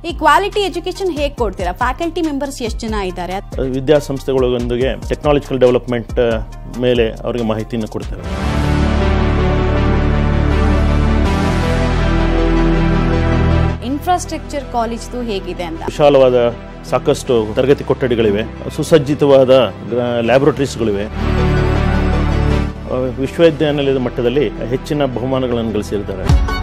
ಈ quality education ಹೇಗೆ ಕೊಡ್ತೀರಾ? ಫ್ಯಾಕಲ್ಟಿ ಮೆಂಬರ್ಸ್ ಎಷ್ಟು ಜನ ಇದ್ದಾರೆ? ವಿದ್ಯಾಸಂಸ್ಥೆಗಳೊಂದಿಗೆ ಟೆಕ್ನಾಲಜಿಕಲ್ ಡೆವಲಪ್ಮೆಂಟ್ ಮೇಲೆ ಅವರಿಗೆ ಮಾಹಿತಿಯನ್ನು ಕೊಡ್ತೇವೆ. ಇನ್ಫ್ರಾಸ್ಟ್ರಕ್ಚರ್ ಕಾಲೇಜ್ದು ಹೇಗಿದೆ ಅಂತ? ವಿಶಾಲವಾದ ಸಾಕಷ್ಟು ತರಗತಿ ಕೊಠಡಿಗಳಿವೆ, ಸುಸಜ್ಜಿತವಾದ ಲ್ಯಾಬೊರೇಟರೀಸ್ಗಳಿವೆ. ವಿಶ್ವವಿದ್ಯಾನಿಲಯದ ಮಟ್ಟದಲ್ಲಿ ಹೆಚ್ಚಿನ ಬಹುಮಾನಗಳನ್ನು ಗಳಿಸಿರ್ತಾರೆ.